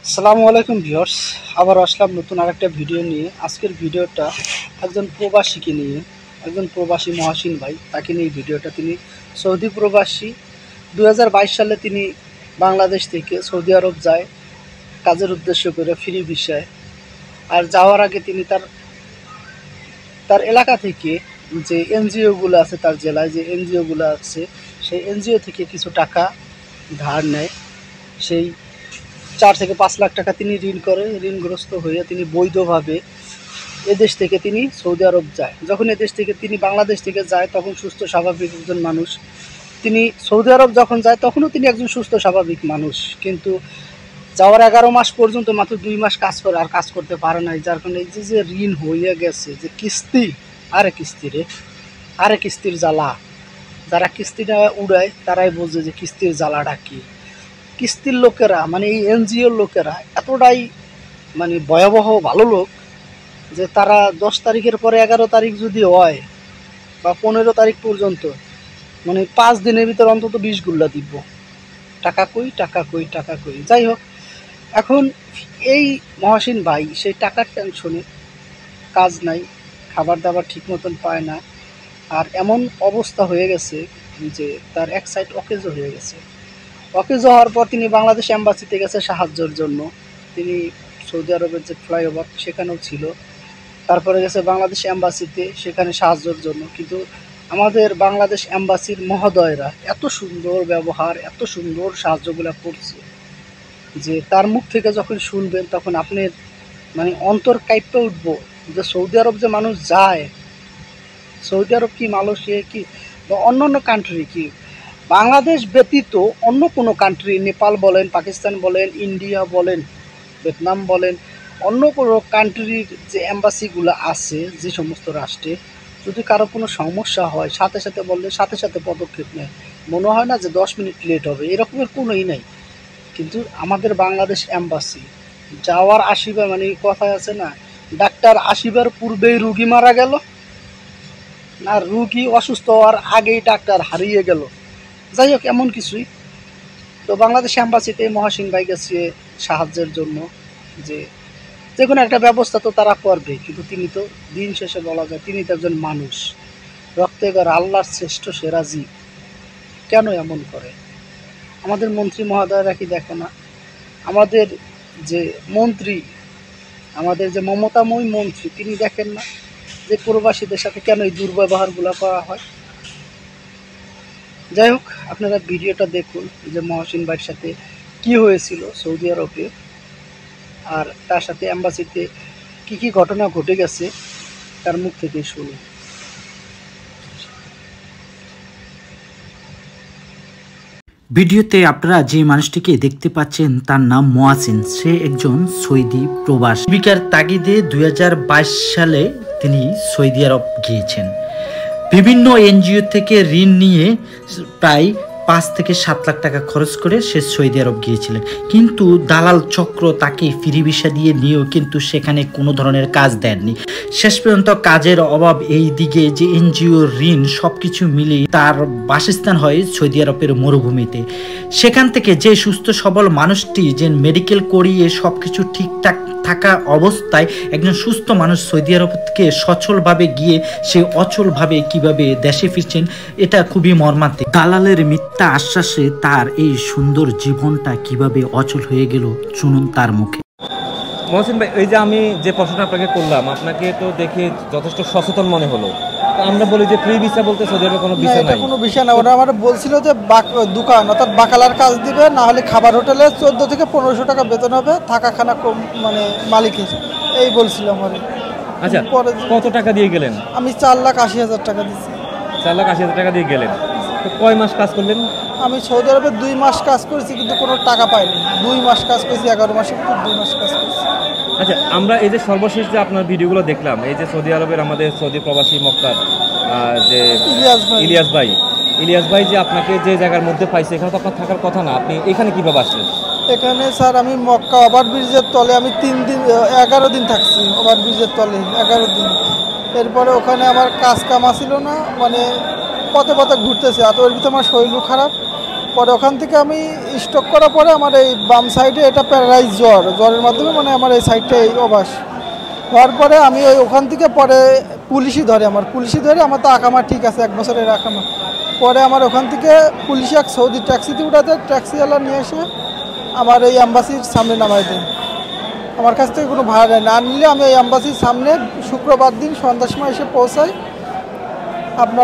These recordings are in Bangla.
আসসালামু আলাইকুম ভিউয়ার্স, আবার আসলাম নতুন আরেকটা ভিডিও নিয়ে। আজকের ভিডিওটা একজন প্রবাসীকে নিয়ে, একজন প্রবাসী মহাসিন ভাই, তাকে নিয়ে ভিডিওটা। তিনি সৌদি প্রবাসী। 2022 সালে তিনি বাংলাদেশ থেকে সৌদি আরব যায় কাজের উদ্দেশ্য করে, ফ্রি ভিসায়। আর যাওয়ার আগে তিনি তার তার এলাকা থেকে যে এনজিওগুলো আছে, তার জেলায় যে এনজিওগুলো আছে, সেই এনজিও থেকে কিছু টাকা ধার নেয়। সেই 4 থেকে 5 লাখ টাকা তিনি ঋণ করে, ঋণগ্রস্ত হয়ে তিনি বৈধভাবে এদেশ থেকে তিনি সৌদি আরব যায়। যখন এদেশ থেকে তিনি বাংলাদেশ থেকে যায়, তখন সুস্থ স্বাভাবিক একজন মানুষ। তিনি সৌদি আরব যখন যায়, তখনও তিনি একজন সুস্থ স্বাভাবিক মানুষ। কিন্তু যাওয়ার 11 মাস পর্যন্ত মাত্র 2 মাস কাজ করে, আর কাজ করতে পারে নাই। যার কারণে এই যে ঋণ হইয়া গেছে, যে কিস্তি, আরে কিস্তির জ্বালা। যারা কিস্তিটা উড়ায় তারাই বোঝে যে কিস্তির জ্বালাটা কি। কিস্তির লোকেরা, মানে এই এনজিওর লোকেরা এতটাই মানে ভয়াবহ ভালো লোক, যে তারা 10 তারিখের পরে 11 তারিখ যদি হয় বা 15 তারিখ পর্যন্ত, মানে 5 দিনের ভিতর অন্তত 20 গুল্লা দিব। টাকা কই, টাকা কই, টাকা কই। যাই হোক, এখন এই মহাসিন ভাই সেই টাকার টেনশনে কাজ নাই, খাবার দাবার ঠিক মতন পায় না। আর এমন অবস্থা হয়ে গেছে যে তার এক সাইড অকেজো হয়ে গেছে। অকেজো হওয়ার পর তিনি বাংলাদেশ এম্বাসিতে গেছে সাহায্যের জন্য। তিনি সৌদি আরবের যে ফ্লাইওভার সেখানেও ছিল, তারপরে গেছে বাংলাদেশ এম্বাসিতে, সেখানে সাহায্যের জন্য। কিন্তু আমাদের বাংলাদেশ এম্বাসির মহোদয়রা এত সুন্দর ব্যবহার, এত সুন্দর সাহায্যগুলো করছে, যে তার মুখ থেকে যখন শুনবেন তখন আপনার মানে অন্তর কাঁপতে উঠবো। যে সৌদি আরব যে মানুষ যায়, সৌদি আরব কি, মালয়েশিয়া কি, বা অন্যান্য কান্ট্রি কি, বাংলাদেশ ব্যতীত অন্য কোনো কান্ট্রি, নেপাল বলেন, পাকিস্তান বলেন, ইন্ডিয়া বলেন, ভিয়েতনাম বলেন, অন্য কোনো কান্ট্রির যে অ্যাম্বাসিগুলো আছে, যে সমস্ত রাষ্ট্রে, যদি কারো কোনো সমস্যা হয় সাথে সাথে বললে সাথে সাথে পদক্ষেপ নেয়। মনে হয় না যে 10 মিনিট লেট হবে, এরকমের কোনোই নাই। কিন্তু আমাদের বাংলাদেশ অ্যাম্বাসি যাওয়ার আসিবার, মানে কথায় আছে না, ডাক্তার আসিবার পূর্বেই রুগী মারা গেল, না রুগী অসুস্থ হওয়ার আগেই ডাক্তার হারিয়ে গেল। যাই হোক, এমন কিছুই। তো বাংলাদেশ অ্যাম্বাসিতে মহাসিন ভাই গেছে সাহায্যের জন্য, যে যে কোনো একটা ব্যবস্থা তো তারা করবে। কিন্তু তিনি তো দিন শেষে বলা যায় তিনি তো একজন মানুষ, রক্তে গড়া আল্লাহর শ্রেষ্ঠ সেরা জীব। কেন এমন করে? আমাদের মন্ত্রী মহোদয়রা কি দেখে না? আমাদের যে মন্ত্রী, আমাদের যে মমতাময়ী মন্ত্রী, তিনি দেখেন না যে প্রবাসীদের সাথে কেন এই দুর্ব্যবহারগুলো করা হয়? যাই হোক, আপনারা ভিডিওটা দেখুন যে মহসিন ভাইয়ের সাথে কি হয়েছিল সৌদি আরবে, আর তার সাথে অ্যাম্বাসিতে কি কি ঘটনা ঘটে গেছে তার মুখ থেকেই শুনুন। ভিডিওতে আপনারা যে মানুষটিকে দেখতে পাচ্ছেন তার নাম মোয়াসিন। সে একজন সৌদি প্রবাসী। জীবিকার তাগিদে 2022 সালে তিনি সৌদি আরব গিয়েছেন। বিভিন্ন এনজিও থেকে ঋণ নিয়ে প্রায় 5 থেকে 7 লাখ টাকা খরচ করে সে সৌদি আরব গিয়েছিলেন। কিন্তু দালাল চক্র তাকে ফ্রি ভিসা দিয়ে নিয়েও কিন্তু সেখানে কোনো ধরনের কাজ দেননি। শেষ পর্যন্ত কাজের অভাব, এই দিকে যে এনজিও ঋণ, সব কিছু মিলিয়ে তার বাসস্থান হয় সৌদি আরবের মরুভূমিতে। সেখান থেকে যে সুস্থ সবল মানুষটি যে মেডিকেল করিয়ে সব কিছু ঠিকঠাক থাকা অবস্থায় একজন সুস্থ মানুষ সৌদি আরব থেকে সচলভাবে গিয়ে সে অচলভাবে কিভাবে দেশে ফিরছেন, এটা খুবই মর্মান্তিক। দালালের মিথ্যা আশ্বাসে তার এই সুন্দর জীবনটা কিভাবে অচল হয়ে গেল, শুনুন তার মুখে। মহসিন ভাই, এই যে আমি যে প্রশ্নটা আপনাকে করলাম, আপনাকে তো দেখে যথেষ্ট সচেতন মনে হলো। আমরা বলি যে ফ্রি ভিসা বলতে সৌদি আরবে কোনো ভিসা নাই। কোনো বিষয় না, ওরা আমার বলছিল যে দোকান অর্থাৎ বাকালার কাজ দিবে, না হলে খাবার হোটেলে 14 থেকে 1500 টাকা বেতন হবে, থাকা খানা কম, মানে মালিকের, এই বলছিল আমার। আচ্ছা, কত টাকা দিয়ে গেলেন? আমি 4,80,000 টাকা দিচ্ছি। 4,80,000 টাকা দিয়ে গেলেন। তো কয় মাস কাজ করলেন? আমি সৌদি আরবে 2 মাস কাজ করেছি, কিন্তু কোনো টাকা পাইনি। 2 মাস কাজ করেছি, 11 মাসের ভিতর 2 মাস কাজ করেছি। আচ্ছা, আমরা এই যে সর্বশেষ যে আপনার ভিডিওগুলো দেখলাম, এই যে সৌদি আরবের আমাদের সৌদি প্রবাসী মক্কার যে ইলিয়াস ভাই যে আপনাকে যে জায়গার মধ্যে পাইছে, এখানে তো আপনার থাকার কথা না, আপনি এখানে কীভাবে আসলেন? এখানে স্যার আমি মক্কা ওভারব্রিজের তলে আমি 11 দিন থাকছি, ওভারব্রিজের তলে 11 দিন। এরপরে ওখানে আমার কাজ কামা ছিল না, মানে পথে পথে ঘুরতেছে। আর ওর ভিতরে আমার শরীরও খারাপ, পরে ওখান থেকে আমি স্টক করার পরে আমার এই বাম সাইডে এটা প্যারালাইজ জ্বরের মাধ্যমে মানে আমার এই সাইডটা এই অবাস হওয়ার পরে আমি ওখান থেকে পরে পুলিশই ধরে আমার তো আকামা ঠিক আছে 1 বছরের আকামা। পরে আমার ওখান থেকে পুলিশে এক সৌদি ট্যাক্সিতে উঠাতে ট্যাক্সিওয়ালা নিয়ে এসে আমার এই অ্যাম্বাসির সামনে নামাই দেয়। আমার কাছ থেকে কোনো ভাড়া নেয় না, নিলে আমি এই অ্যাম্বাসির সামনে শুক্রবার দিন সন্ধ্যার সময় এসে পৌঁছাই। আপনার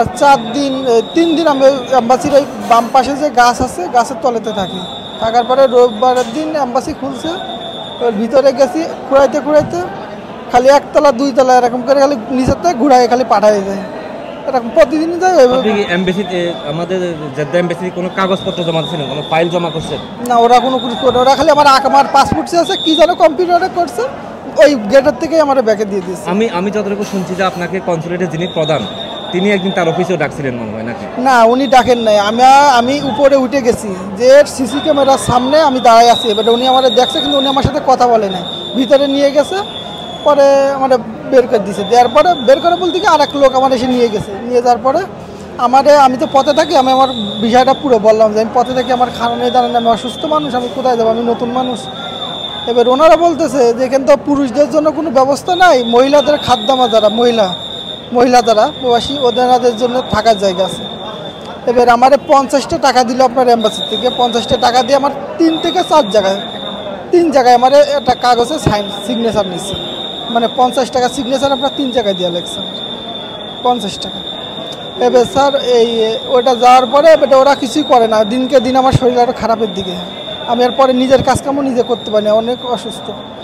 3 দিন আমি অ্যাম্বাসির ওই বাম পাশে যে গাছ আছে গাছের তলেতে থাকার পরে রোববারের দিন অ্যাম্বাসি খুলছে, ওর ভিতরে গেছি ঘুরাইতে খালি 1 তলা 2 তলা এরকম করে খালি নিচের থেকে ঘুরাই খালি পাঠাই যায়, এরকম প্রতিদিনই যায়। এমবেসিতে আমাদের জেদ্দা এমবেসিতে কোনো কাগজপত্র জমা দিয়েছিলেন, কোনো ফাইল জমা করছেন? না, ওরা কোনো কিছু করে, ওরা খালি আমার পাসপোর্ট আছে কি যেন কম্পিউটারে করছে, ওই গেটের থেকেই আমার ব্যাগে দিয়ে দিয়েছে। আমি যতটুকু শুনছি যে আপনাকে কনসুলেটের যিনি প্রধান তিনি একদিন তার অফিসেও ডাকছিলেন মনে হয় নাকি? না, উনি ডাকেন নাই, আমি উপরে উঠে গেছি যে সিসি ক্যামেরার সামনে আমি দাঁড়াই আছি। এবার উনি আমার দেখছে কিন্তু উনি আমার সাথে কথা বলে নাই, ভিতরে নিয়ে গেছে। পরে আমার বের করে দিয়েছে, দেওয়ার পরে বের করে বলতে কি আরেক লোক আমার এসে নিয়ে গেছে। নিয়ে যাওয়ার পরে আমি তো পথে থাকি, আমি আমার বিষয়টা পুরো বললাম যে আমি পথে থাকি, আমার খানা নেই দাঁড়ান, আমি অসুস্থ মানুষ, আমি কোথায় যাবো, আমি নতুন মানুষ। এবার ওনারা বলতেছে যে এখানে তো পুরুষদের জন্য কোনো ব্যবস্থা নাই, মহিলাদের খাদ্যামা যারা মহিলা যারা প্রবাসী ওদের জন্য থাকার জায়গা আছে। এবার আমার 50টা টাকা দিল আপনার এম্বাসি থেকে, 50টা টাকা দিয়ে আমার 3 থেকে 4 জায়গায় 3 জায়গায় আমার একটা কাগজে সিগনেচার নিচ্ছে, মানে 50 টাকা সিগনেচার আপনার 3 জায়গায় দিয়ে লাগছে আমার 50 টাকা। এবার স্যার ওটা যাওয়ার পরে ওরা কিছুই করে না, দিনকে দিন আমার শরীর আরও খারাপের দিকে, আমি এরপরে নিজের কাজকামও নিজে করতে পারি না, অনেক অসুস্থ।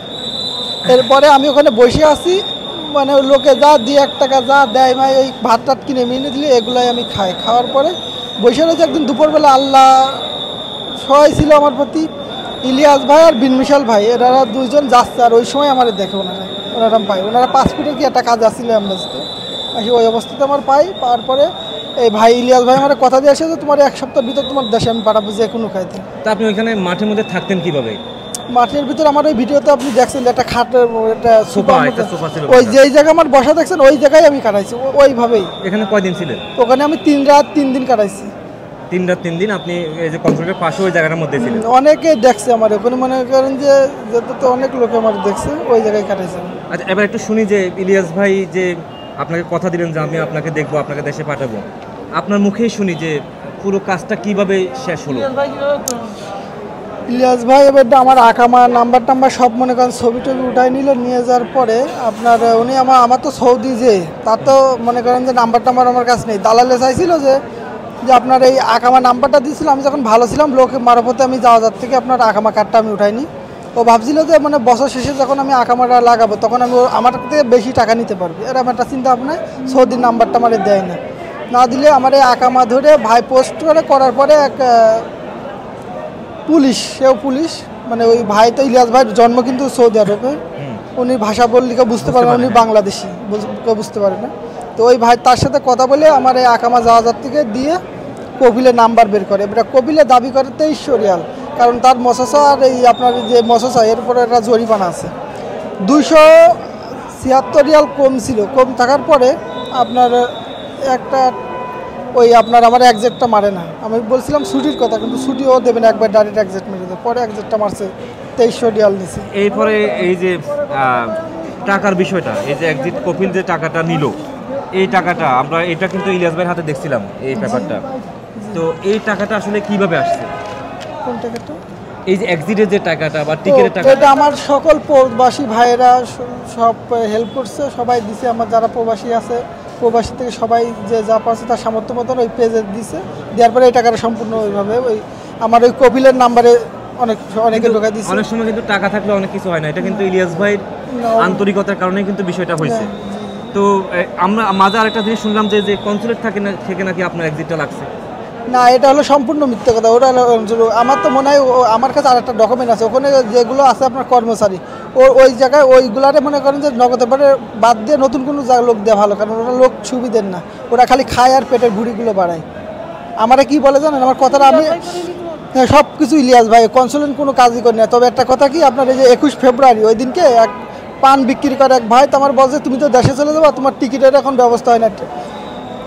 এরপরে আমি ওখানে বসে আছি, মানে ওই লোকে যা 2-1 টাকা যা দেয় ভাই ওই ভাত টাত কিনে মিনে দিলে এগুলাই আমি খাওয়ার পরে বসে রয়েছে। একদিন দুপুরবেলা আল্লাহ সহায় ছিল আমার প্রতি, ইলিয়াস ভাই আর বিনমিশাল ভাই এরা 2জন যাচ্ছে, আর ওই সময় আমার দেখে ওনারা পাই, ওনারা পাসপোর্টের কি একটা কাজ আসছিল অ্যাম্বাসিতে, ওই অবস্থাতে আমার পাওয়ার পরে এই ভাই ইলিয়াস ভাই আমার কথা দিয়ে আসে যে তোমার 1 সপ্তাহের ভিতর তোমার দেশে আমি পাঠাবো যে কোনো খাইতে। তা আপনি ওইখানে মাঠের মধ্যে থাকতেন কিভাবে? মাঠের ভিতর আমার ওই ভিডিওতে আপনি দেখছেন একটা খাটের একটা সোফা ছিল, ওই যেই জায়গায় আমার বসা দেখছেন ওই জায়গায় আমি কাটাইছি ওইভাবেই। এখানে কয়দিন ছিলেন? ওখানে আমি 3 রাত 3 দিন কাটাইছি। 3 রাত 3 দিন আপনি এই যে কনসুলেটের পাশে ওই জায়গাটার মধ্যে ছিলেন? অনেকে দেখছে আমার ওখানে, মনে করেন যে তো অনেক লোকে আমার দেখছে, ওই জায়গায় কাটাইছে। আচ্ছা, এবার একটু শুনি যে ইলিয়াস ভাই যে আপনাকে কথা দিলেন যে আমি আপনাকে দেখবো, আপনাকে দেশে পাঠাবো, আপনার মুখেই শুনি যে পুরো কাজটা কিভাবে শেষ হলো। ইলিয়াস ভাই এবার আমার আকামা নাম্বার সব মনে করেন ছবি উঠাই নিল, নিয়ে যাওয়ার পরে আপনার উনি আমার তো সৌদি যে তার তো মনে করেন যে নাম্বার আমার কাছে নেই, দালালে চাইছিল যে আপনার এই আকামা নাম্বারটা দিয়েছিল, আমি যখন ভালো ছিলাম লোকে মারফতে আমি যাওয়ার থেকে আপনার আকামা কার্ডটা আমি উঠাইনি। ও ভাবছিল যে মানে বছর শেষে যখন আমি আকামাটা লাগাবো তখন আমি আমার থেকে বেশি টাকা নিতে পারবো, এরকম একটা চিন্তা ভাবনা। সৌদির নাম্বারটা আমার দেয় না দিলে আমার এই আকামা ধরে ভাই পোস্ট করার পরে এক পুলিশ মানে ওই ভাই তো ইলিয়াস ভাইয়ের জন্ম কিন্তু সৌদি আরবে, উনি ভাষা বললে বুঝতে পারে না, উনি বাংলাদেশি বুঝতে পারে না। তো ওই ভাই তার সাথে কথা বলে আমার এই আকামা জাহাজার থেকে দিয়ে কপিলের নাম্বার বের করে। এবার কপিলে দাবি করে 2300 রিয়াল, কারণ তার মশাসা আর এই আপনার যে মশাসা এরপরে একটা জরিমানা আছে। 276 রিয়াল কম থাকার পরে আপনার একটা ওই আপনার আমার একজেক্টটা মারে না, আমি বলছিলাম ছুটির কথা, কিন্তু ছুটিও দেবে না, একবার ডাইরেক্ট একজেক্ট মেরে দেবে, পরে একজেক্টটা মারছে 2300 রিয়াল নিছে। এরপরে এই যে টাকার বিষয়টা, এই যে একজিট কপিল যে টাকাটা নিল, এই টাকাটা আমরা এটা কিন্তু ইলিয়াস ভাইয়ের হাতে দেখছিলাম এই ব্যাপারটা, তো এই টাকাটা আসলে কিভাবে আসছে? কোন টাকাটা? এই যে এক্সিটের যে টাকাটা বা টিকেটের টাকা, এটা আমার সকল প্রবাসী ভাইয়েরা সব হেল্প করছে, সবাই দিছে, আমার যারা প্রবাসী আছে প্রবাসী থেকে সবাই যে যা পাচ্ছে তার সামর্থ্য মতন ওই পেজে দিছে, দেওয়ার পরে এই টাকাটা সম্পূর্ণ ওইভাবে ওই আমার ওই কপিলের নাম্বারে অনেকে ঢোকা দিচ্ছে। অনেক সময় কিন্তু টাকা থাকলে অনেক কিছু হয় না, এটা কিন্তু ইলিয়াস ভাইয়ের আন্তরিকতার কারণে কিন্তু বিষয়টা হয়েছে। তো আমরা মাঝে আরেকটা জিনিস শুনলাম যে কনসুলেট থেকে নাকি আপনার এক্সিটটা লাগছে। না, এটা হলো সম্পূর্ণ মিথ্যে কথা। ওটা আমার তো মনে হয় আমার কাছে আর একটা ডকুমেন্ট আছে, ওখানে যেগুলো আছে আপনার কর্মচারী ওই জায়গায় ওইগুলারে মনে করেন যে নগদের পরে বাদ দিয়ে নতুন কোনো লোক দেওয়া ভালো, কারণ ওরা লোক সুবিধের না, ওরা খালি খায় আর পেটের ভুঁড়িগুলো বাড়ায়। আমারা কি বলে জানেন, আমার কথাটা আমি সব কিছু ইলিয়াস ভাই কনসুলেট কোনো কাজই করি না। তবে একটা কথা কি, আপনার এই যে 21 ফেব্রুয়ারি ওই দিনকে এক পান বিক্রি করে এক ভাই তো আমার বলছে তুমি তো দেশে চলে যাবো, তোমার টিকিটের এখন ব্যবস্থা হয় না,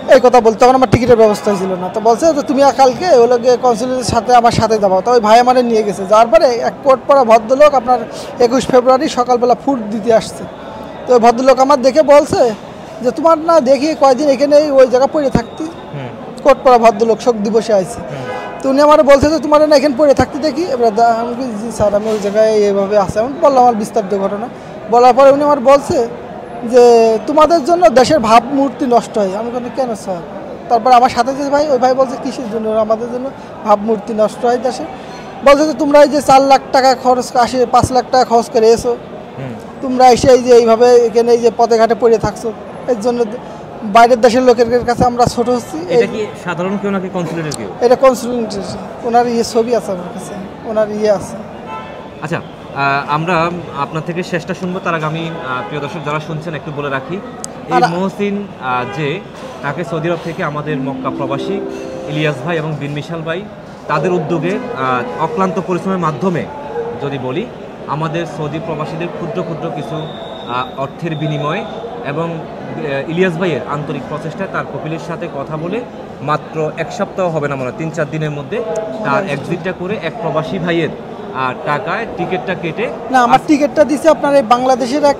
এই কথা বলতে, তখন আমার টিকিটের ব্যবস্থা ছিল না। তো বলছে যে তুমি কালকে ওই লোক কনসুলেটের সাথে আমার সাথে যাবো। তো ওই ভাই আমার নিয়ে গেছে, যাওয়ার পরে এক কোট পরা ভদ্রলোক আপনার 21 ফেব্রুয়ারি সকালবেলা ফুড দিতে আসছে। তো ওই ভদ্রলোক আমার দেখে বলছে যে তোমার না দেখি কয়দিন এখানে ওই জায়গা পড়ে থাকতি, কোট পরা ভদ্রলোক শোক দিবসে আইছে। তো উনি আমার বলছে যে তোমার না এখানে পড়ে থাকতে দেখি। এবার আমি জি স্যার আমি ওই জায়গায় এইভাবে আসে, আমি বললাম আমার বিস্তারিত ঘটনা। বলার পরে উনি আমার বলছে যে তোমাদের জন্য দেশের ভাবমূর্তি নষ্ট হয়। আমি বলি কেন স্যার? তারপর আমার সাথে যে ভাই, ওই ভাই বলছে কিসের জন্য? আমাদের জন্য ভাবমূর্তি নষ্ট হয় দেশে। বলছে যে তোমরা এই যে 4 লাখ টাকা খরচ 5 লাখ টাকা খরচ করে এসো, তোমরা এসে এই যে এইভাবে এখানে এই যে পথে ঘাটে পড়ে থাকছো, এর জন্য বাইরের দেশের লোকের কাছে আমরা ছোট হচ্ছি। এটা কি সাধারণ কেউ নাকি কনসুলেটের কেউ? এটা কনসুলেট, ওনার ছবি আছে আমার কাছে, ওনার আছে। আচ্ছা, আমরা আপনার থেকে শেষটা শুনবো, তার আগে আমি প্রিয় দর্শক যারা শুনছেন একটু বলে রাখি, এই মহসিন যে তাকে সৌদি আরব থেকে আমাদের মক্কা প্রবাসী ইলিয়াস ভাই এবং বিন মিশাল ভাই তাদের উদ্যোগে অক্লান্ত পরিশ্রমের মাধ্যমে যদি বলি আমাদের সৌদি প্রবাসীদের ক্ষুদ্র ক্ষুদ্র কিছু অর্থের বিনিময়ে এবং ইলিয়াস ভাইয়ের আন্তরিক প্রচেষ্টায় তার কপিলের সাথে কথা বলে মাত্র 1 সপ্তাহ হবে না মনে হয়, 3-4 দিনের মধ্যে তার এক্সিটটা করে এক প্রবাসী ভাইয়ের টাকায় টিকিটটা কেটে না, আমার টিকিটটা দিছে আপনার এই বাংলাদেশের এক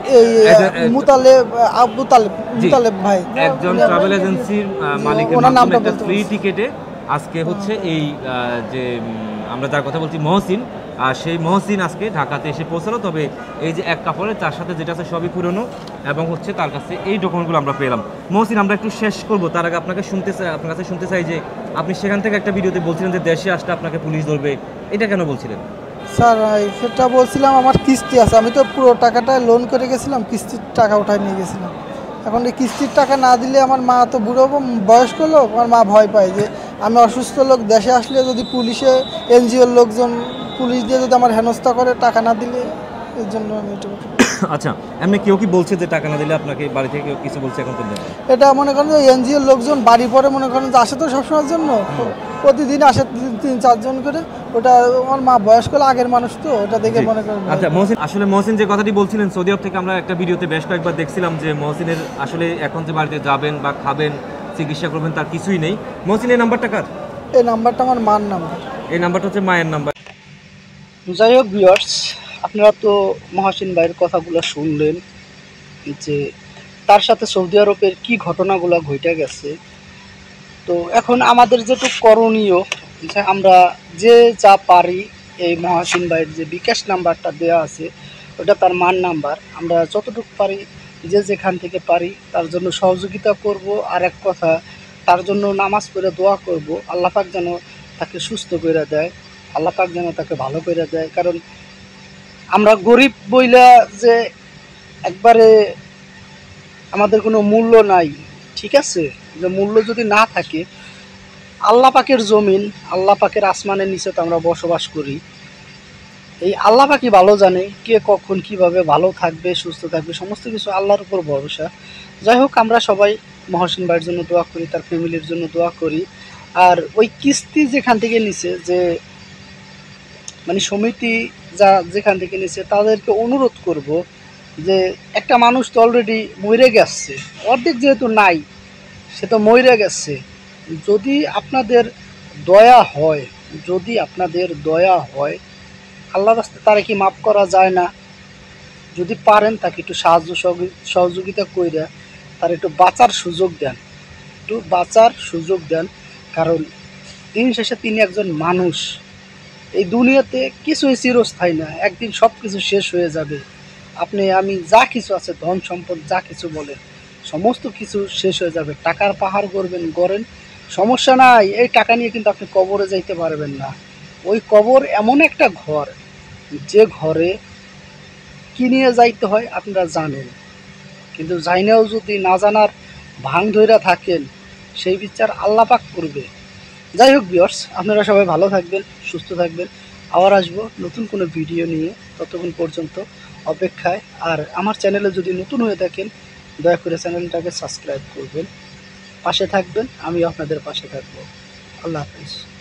মুতালেব ভাই, একজন ট্রাভেল এজেন্সির মালিকের মাধ্যমে একটা ফ্রি টিকেটে আজকে হচ্ছে এই যে আমরা যার কথা বলছি মহসিন, আর সেই মহসিন আজকে ঢাকাতে এসে পৌঁছালো। তবে এই যে এক কাপড়ে তার সাথে যেটা আছে সবই পুরনো এবং হচ্ছে তার কাছে এই ডকুমেন্টগুলো আমরা পেলাম। মহসিন, আমরা একটু শেষ করব, তার আগে আপনার কাছে শুনতে চাই যে আপনি সেখান থেকে একটা ভিডিওতে বলছিলেন যে দেশে আসলে আপনাকে পুলিশ ধরবে, এটা কেন বলছিলেন? স্যার সেটা বলছিলাম আমার কিস্তি আছে, আমি তো পুরো টাকাটা লোন করে গেছিলাম, কিস্তির টাকা উঠায় নিয়ে গেছিলাম। এখন এই কিস্তির টাকা না দিলে আমার মা তো বুড়ো বয়স্ক লোক, আমার মা ভয় পায় যে আমি অসুস্থ লোক দেশে আসলে যদি পুলিশে এনজিওর লোকজন পুলিশ দিয়ে যদি আমার হেনস্থা করে টাকা না দিলে, এর জন্য আমি এটা। আচ্ছা, এমনি কেউ কি বলছে যে টাকা না দিলে আপনাকে বাড়ি থেকে কেউ কিছু বলছে এখন পর্যন্ত? এটা মনে করেন যে এনজিওর লোকজন বাড়ি পরে মনে করেন যে আসে তো সবসময়ের জন্য, প্রতিদিন আসে 3-4 জন করে। ওটা আমার মা বয়স্ক আগের মানুষ তো, ওটা দেখে মনে করেন। আচ্ছা মহসিন, আসলে মহসিন যে কথাটি বলছিলেন সৌদি আরব থেকে আমরা একটা ভিডিওতে বেশ কয়েকবার দেখছিলাম যে মহসিনের আসলে এখন যে বাড়িতে যাবেন বা খাবেন চিকিৎসা করবেন তার কিছুই নেই। মহসিন, এই নাম্বারটা কার? এই নাম্বারটা আমার মার নাম্বার। এই নাম্বারটা হচ্ছে মায়ের নাম্বার। যাই হোক ভিউয়ার্স, আপনারা তো মহসিন ভাইয়ের কথাগুলো শুনলেন যে তার সাথে সৌদি আরবের কি ঘটনাগুলো ঘটে গেছে। তো এখন আমাদের যেটুকু করণীয় যে আমরা যে যা পারি, এই মহসিন ভাইয়ের যে বিকাশ নাম্বারটা দেওয়া আছে ওটা তার মার নাম্বার, আমরা যতটুকু পারি যে যেখান থেকে পারি তার জন্য সহযোগিতা করব। আর এক কথা, তার জন্য নামাজ পড়ে দোয়া করব, আল্লাহ পাক যেন তাকে সুস্থ করে দেয়, আল্লাহ পাক যেন তাকে ভালো করে দেয়। কারণ আমরা গরিব বইলা যে একবারে আমাদের কোনো মূল্য নাই, ঠিক আছে? যে মূল্য যদি না থাকে, আল্লাহ পাকের জমিন, আল্লাহ পাকের আসমানের নিচে তো আমরা বসবাস করি। এই আল্লাহ পাকই ভালো জানে কে কখন কিভাবে ভালো থাকবে সুস্থ থাকবে, সমস্ত কিছু আল্লাহর উপর ভরসা। যাই হোক, আমরা সবাই মহসিন ভাইয়ের জন্য দোয়া করি, তার ফ্যামিলির জন্য দোয়া করি। আর ওই কিস্তি যেখান থেকে নিছে, যে মানে সমিতি যা যেখান থেকে নিছে, তাদেরকে অনুরোধ করব যে একটা মানুষ তো অলরেডি মরে গেছে, অর্ধেক যেহেতু নাই, সে তো মরে গেছে। যদি আপনাদের দয়া হয়, যদি আপনাদের দয়া হয়, আল্লাহর রাস্তায় তারা কি মাফ করা যায় না? যদি পারেন তাকে একটু সহযোগিতা কইরা তার একটু বাঁচার সুযোগ দেন, একটু বাঁচার সুযোগ দেন। কারণ দিন শেষে তিনি একজন মানুষ। এই দুনিয়াতে কিছুই চিরস্থায়ী না, একদিন সব কিছু শেষ হয়ে যাবে। আপনি আমি যা কিছু আছে, ধন সম্পদ যা কিছু বলেন, সমস্ত কিছু শেষ হয়ে যাবে। টাকার পাহাড় গড়েন, সমস্যা নাই, এই টাকা নিয়ে কিন্তু আপনি কবরে যাইতে পারবেন না। ওই কবর এমন একটা ঘর, যে ঘরে কি নিয়ে যাইতে হয় আপনারা জানেন, কিন্তু জাইনাও যদি না জানার ভাঙ ধইরা থাকেন, সেই বিচার আল্লাহ পাক করবে। যাই হোক ভিউয়ার্স, আপনারা সবাই ভালো থাকবেন, সুস্থ থাকবেন। আবার আসবো নতুন কোনো ভিডিও নিয়ে, ততক্ষণ পর্যন্ত অপেক্ষায়। আর আমার চ্যানেলে যদি নতুন হয়ে থাকেন, দয়া করে চ্যানেলটাকে সাবস্ক্রাইব করবেন, পাশে থাকবেন, আমি আপনাদের পাশে থাকবো। আল্লাহ হাফেজ।